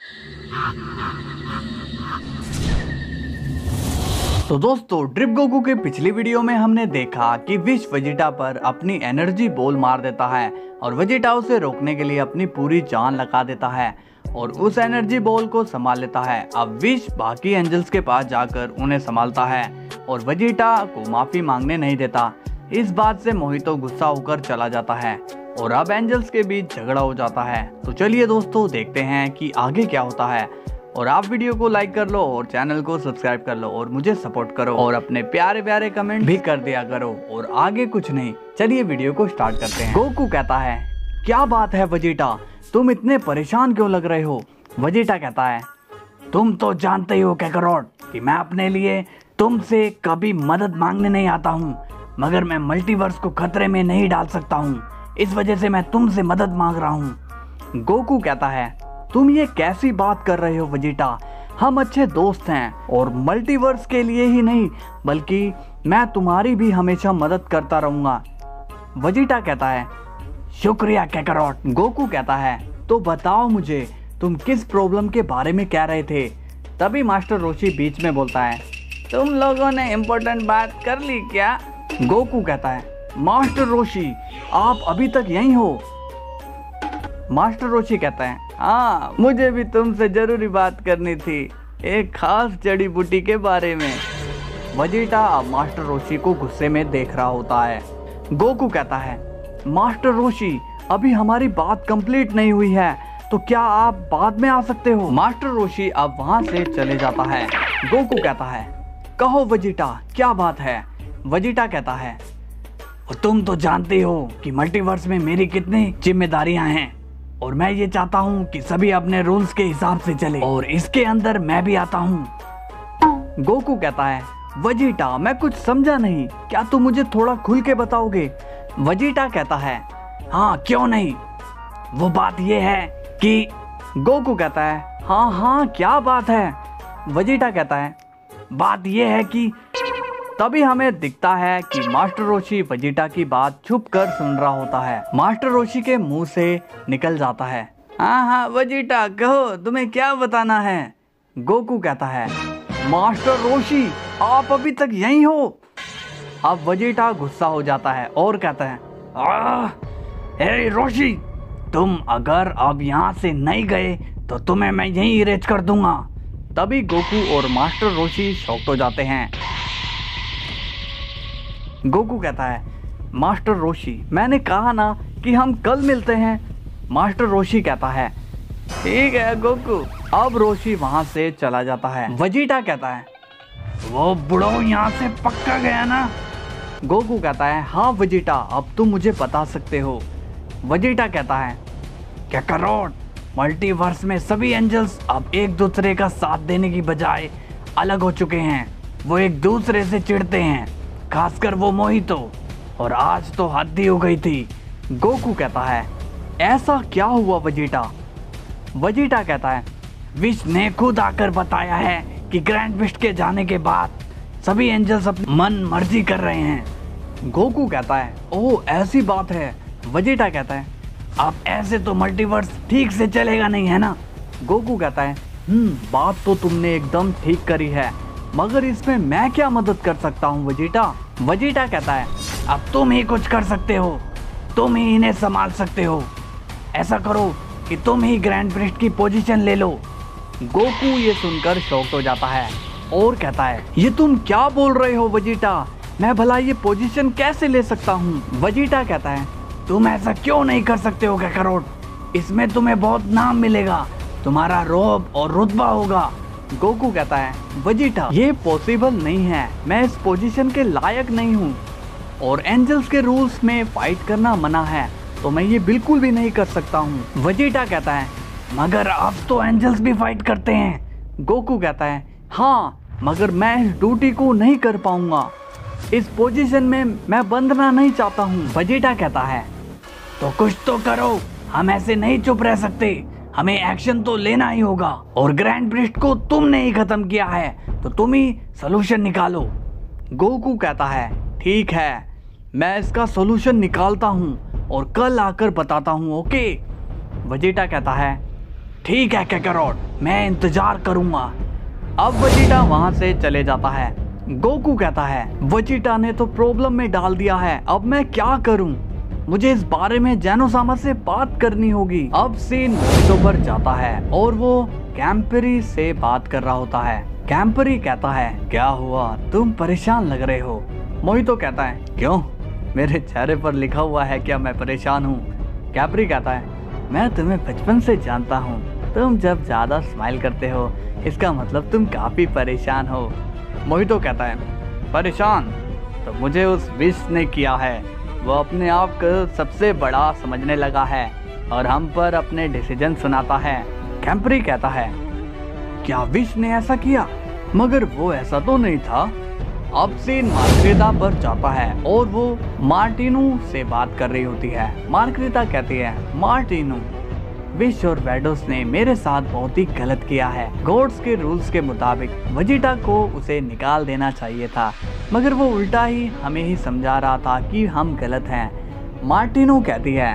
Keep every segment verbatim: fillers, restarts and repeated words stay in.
तो दोस्तों, drip Goku के पिछली वीडियो में हमने देखा कि विश वेजिटा पर अपनी एनर्जी बॉल मार देता है और वेजिटा उसे रोकने के लिए अपनी पूरी जान लगा देता है और उस एनर्जी बॉल को संभाल लेता है। अब विश बाकी एंजल्स के पास जाकर उन्हें संभालता है और वेजिटा को माफी मांगने नहीं देता। इस बात से मोहितो गुस्सा होकर चला जाता है और अब एंजल्स के बीच झगड़ा हो जाता है। तो चलिए दोस्तों, देखते हैं कि आगे क्या होता है। और आप वीडियो को लाइक कर लो और चैनल को सब्सक्राइब कर लो और मुझे सपोर्ट करो और अपने प्यारे प्यारे कमेंट भी कर दिया करो। और आगे कुछ नहीं, चलिए वीडियो को स्टार्ट करते हैं। गोकू कहता है, क्या बात है वेजिटा, तुम इतने परेशान क्यों लग रहे हो? वेजिटा कहता है, तुम तो जानते ही हो काकारोट कि मैं अपने लिए तुमसे कभी मदद मांगने नहीं आता हूँ, मगर मैं मल्टीवर्स को खतरे में नहीं डाल सकता हूँ, इस वजह से मैं तुमसे मदद मांग रहा हूँ। गोकू कहता है, तुम ये कैसी बात कर रहे हो वेजिटा, हम अच्छे दोस्त हैं और मल्टीवर्स के लिए ही नहीं बल्कि मैं तुम्हारी भी हमेशा मदद करता रहूंगा। वेजिटा कहता है, शुक्रिया काकारोट। गोकू कहता है, तो बताओ मुझे तुम किस प्रॉब्लम के बारे में कह रहे थे? तभी मास्टर रोशी बीच में बोलता है, तुम लोगों ने इम्पोर्टेंट बात कर ली क्या? गोकू कहता है, मास्टर रोशी आप अभी तक यहीं हो? मास्टर रोशी कहता है, हाँ मुझे भी तुमसे जरूरी बात करनी थी, एक खास जड़ी बूटी के बारे में। वेजिटा अब मास्टर रोशी को गुस्से में देख रहा होता है। गोकू कहता है, मास्टर रोशी अभी हमारी बात कंप्लीट नहीं हुई है, तो क्या आप बाद में आ सकते हो? मास्टर रोशी अब वहां से चले जाता है। गोकू कहता है, कहो वेजिटा क्या बात है? वेजिटा कहता है, तुम तो जानते हो कि मल्टीवर्स में मेरी कितनी जिम्मेदारियां हैं और मैं ये चाहता हूँ कि सभी अपने रूल्स के हिसाब से चले और इसके अंदर मैं भी आता हूँ। गोकू कहता है, वेजिटा मैं कुछ समझा नहीं, क्या तुम मुझे थोड़ा खुल के बताओगे? वेजिटा कहता है, हाँ क्यों नहीं, वो बात ये है कि गोकू कहता है, हाँ हाँ क्या बात है? वेजिटा कहता है, बात ये है कि तभी हमें दिखता है कि मास्टर रोशी वेजिटा की बात छुप कर सुन रहा होता है। मास्टर रोशी के मुंह से निकल जाता है, हाँ हाँ वेजिटा कहो तुम्हें क्या बताना है? गोकू कहता है, मास्टर रोशी आप अभी तक यहीं हो? अब वेजिटा गुस्सा हो जाता है और कहता है, आह हे रोशी, तुम अगर अब यहाँ से नहीं गए तो तुम्हें मैं यहीं इरेज कर दूंगा। तभी गोकू और मास्टर रोशी शॉक्ड हो जाते हैं। गोकू कहता है, मास्टर रोशी मैंने कहा ना कि हम कल मिलते हैं। मास्टर रोशी कहता है, ठीक है गोकू। अब रोशी वहां से चला जाता है। वेजिटा कहता है, वो बुढ़ो यहाँ से पक्का गया ना? गोकू कहता है, हाँ वेजिटा अब तुम मुझे बता सकते हो। वेजिटा कहता है, काकारोट मल्टीवर्स में सभी एंजल्स अब एक दूसरे का साथ देने की बजाय अलग हो चुके हैं, वो एक दूसरे से चिढ़ते हैं, खासकर वो मोहितो, और आज तो हद ही हो गई थी। गोकू कहता है, ऐसा क्या हुआ वेजिटा? वेजिटा कहता है, विश ने खुद आकर बताया है कि ग्रैंड विस्ट के जाने के बाद सभी एंजल्स अपनी मन मर्जी कर रहे हैं। गोकू कहता है, ओह ऐसी बात है। वेजिटा कहता है, अब ऐसे तो मल्टीवर्स ठीक से चलेगा नहीं है ना? गोकू कहता है, हम्म बात तो तुमने एकदम ठीक करी है, मगर इसमें मैं क्या मदद कर सकता हूँ वेजिटा? वेजिटा कहता है, अब तुम ही कुछ कर सकते हो, तुम ही इन्हें संभाल सकते हो, ऐसा करो कि तुम ही ग्रैंड प्रिस्ट की पोजीशन ले लो। गोकू ये सुनकर शॉक्ड हो जाता है और कहता है, ये तुम क्या बोल रहे हो वेजिटा, मैं भला ये पोजीशन कैसे ले सकता हूँ? वेजिटा कहता है, तुम ऐसा क्यों नहीं कर सकते हो काकारोट, इसमें तुम्हें बहुत नाम मिलेगा, तुम्हारा रोब और रुतबा होगा। गोकू कहता है, वेजिटा ये पॉसिबल नहीं है, मैं इस पोजीशन के लायक नहीं हूँ और एंजल्स के रूल्स में फाइट करना मना है, तो मैं ये बिल्कुल भी नहीं कर सकता हूँ। वेजिटा कहता है, मगर अब तो एंजल्स भी फाइट करते हैं। गोकू कहता है, हाँ मगर मैं इस ड्यूटी को नहीं कर पाऊंगा, इस पोजीशन में मैं बंधना नहीं चाहता हूँ। वेजिटा कहता है, तो कुछ तो करो, हम ऐसे नहीं चुप रह सकते, हमें एक्शन तो लेना ही होगा और ग्रैंड प्रिस्ट को तुमने ही खत्म किया है, तो तुम ही सोल्यूशन निकालो। गोकू कहता है, ठीक है मैं इसका सोल्यूशन निकालता हूँ और कल आकर बताता हूँ, ओके? वेजिटा कहता है, ठीक है काकारोट, मैं इंतजार करूंगा। अब वेजिटा वहां से चले जाता है। गोकू कहता है वेजिटा ने तो प्रॉब्लम में डाल दिया है, अब मैं क्या करूं? मुझे इस बारे में जैनो-सामा से बात करनी होगी। अब सीन मोहितो पर जाता है और वो कैम्परी से बात कर रहा होता है। कैम्परी कहता है क्या हुआ, तुम परेशान लग रहे हो? मोहितो कहता है क्यों, मेरे चेहरे पर लिखा हुआ है क्या मैं परेशान हूँ? कैम्परी कहता है मैं तुम्हें बचपन से जानता हूँ, तुम जब ज्यादा स्माइल करते हो इसका मतलब तुम काफी परेशान हो। मोहितो कहता है परेशान तो मुझे उस विश ने किया है, वो अपने आप को सबसे बड़ा समझने लगा है और हम पर अपने डिसीजन सुनाता है। कैम्परी कहता है क्या विश ने ऐसा किया? मगर वो ऐसा तो नहीं था। अब सीन मार्गरेटा पर जाता है और वो मार्टिनो से बात कर रही होती है। मार्गरेटा कहती है मार्टिनो, विश और वेडोस ने मेरे साथ बहुत ही गलत किया है। गॉड्स के रूल्स के मुताबिक वेजिटा को उसे निकाल देना चाहिए था, मगर वो उल्टा ही हमें ही समझा रहा था कि हम गलत हैं। मार्टिनो कहती है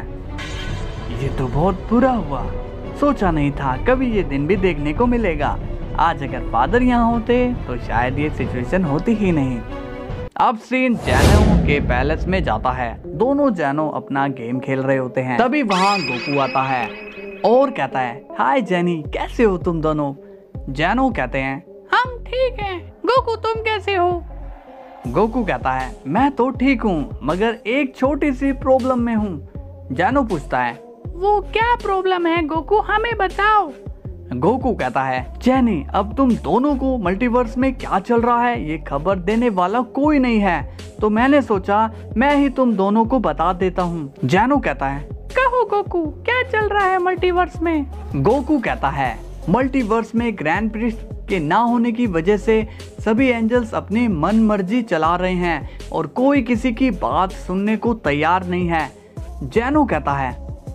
ये तो बहुत बुरा हुआ, सोचा नहीं था कभी ये दिन भी देखने को मिलेगा। आज अगर फादर यहाँ होते तो शायद ये सिचुएशन होती ही नहीं। अब सीन जैनो के पैलेस में जाता है। दोनों जैनो अपना गेम खेल रहे होते हैं। तभी वहाँ गोकू आता है और कहता है हाय जेनी, कैसे हो तुम दोनों? जैनो कहते हैं हम ठीक हैं। गोकू तुम कैसे हो? गोकू कहता है मैं तो ठीक हूँ, मगर एक छोटी सी प्रॉब्लम में हूँ। जैनो पूछता है वो क्या प्रॉब्लम है गोकू, हमें बताओ। गोकू कहता है जेनी, अब तुम दोनों को मल्टीवर्स में क्या चल रहा है ये खबर देने वाला कोई नहीं है, तो मैंने सोचा मैं ही तुम दोनों को बता देता हूँ। जैनो कहता है कहो गोकू क्या चल रहा है मल्टीवर्स में? गोकू कहता है मल्टीवर्स में ग्रैंड प्रिस्ट के ना होने की वजह से सभी एंजल्स अपनी मन मर्जी चला रहे हैं और कोई किसी की बात सुनने को तैयार नहीं है। जैनो कहता है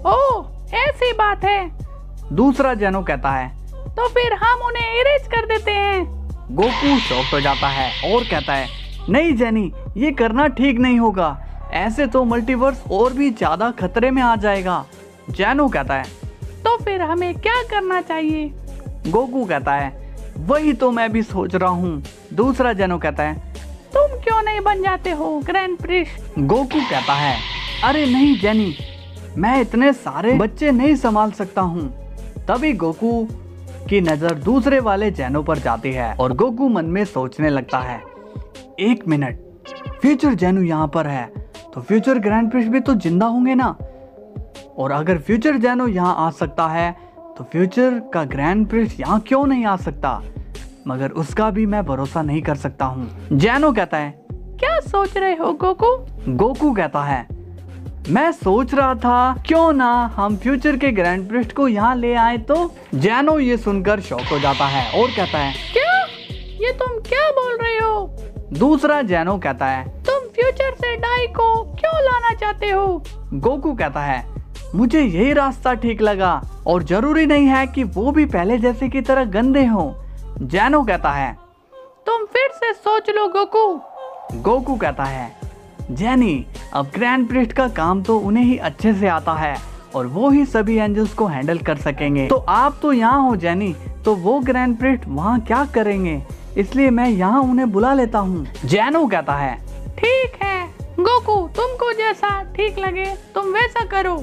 ओह ऐसी बात है। दूसरा जैनो कहता है तो फिर हम उन्हें इरेज कर देते हैं। गोकू शॉक हो जाता है और कहता है नहीं जेनी, ये करना ठीक नहीं होगा, ऐसे तो मल्टीवर्स और भी ज्यादा खतरे में आ जाएगा। जैनो कहता है तो फिर हमें क्या करना चाहिए? गोकू कहता है वही तो मैं भी सोच रहा हूँ। दूसरा जैनो कहता है तुम क्यों नहीं बन जाते हो ग्रैंड प्रिस्ट? गोकू कहता है अरे नहीं जेनी, मैं इतने सारे बच्चे नहीं संभाल सकता हूँ। तभी गोकू की नजर दूसरे वाले जैनो पर जाती है और गोकू मन में सोचने लगता है एक मिनट, फ्यूचर जैनो यहाँ पर है तो फ्यूचर ग्रैंड प्रिस्ट भी तो जिंदा होंगे ना, और अगर फ्यूचर जैनो यहाँ आ सकता है तो फ्यूचर का ग्रैंड प्रिस्ट यहाँ क्यों नहीं आ सकता? मगर उसका भी मैं भरोसा नहीं कर सकता हूँ। जैनो कहता है क्या सोच रहे हो गोकू? गोकू कहता है मैं सोच रहा था क्यों ना हम फ्यूचर के ग्रैंड प्रिस्ट को यहाँ ले आए तो। जैनो ये सुनकर शॉक हो जाता है और कहता है क्या, ये तुम क्या बोल रहे हो? दूसरा जैनो कहता है तुम फ्यूचर से डाई को क्यों लाना चाहते हो? गोकू कहता है मुझे यही रास्ता ठीक लगा और जरूरी नहीं है कि वो भी पहले जैसे की तरह गंदे हों। जैनो कहता है तुम फिर से सोच लो गोकू। गोकू कहता है जेनी, अब ग्रैंड प्रिस्ट का काम तो उन्हें ही अच्छे से आता है और वो ही सभी एंजल्स को हैंडल कर सकेंगे, तो आप तो यहाँ हो जेनी, तो वो ग्रैंड प्रिस्ट वहाँ क्या करेंगे, इसलिए मैं यहाँ उन्हें बुला लेता हूँ। जैनो कहता है ठीक है गोकू, तुमको जैसा ठीक लगे तुम वैसा करो।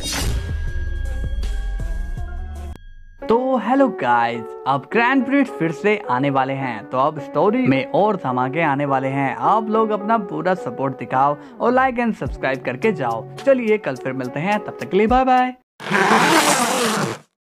तो हेलो गाइस, अब ग्रैंड प्रिस्ट फिर से आने वाले हैं, तो अब स्टोरी में और धमाके आने वाले हैं। आप लोग अपना पूरा सपोर्ट दिखाओ और लाइक एंड सब्सक्राइब करके जाओ। चलिए कल फिर मिलते हैं, तब तक के लिए बाय बाय।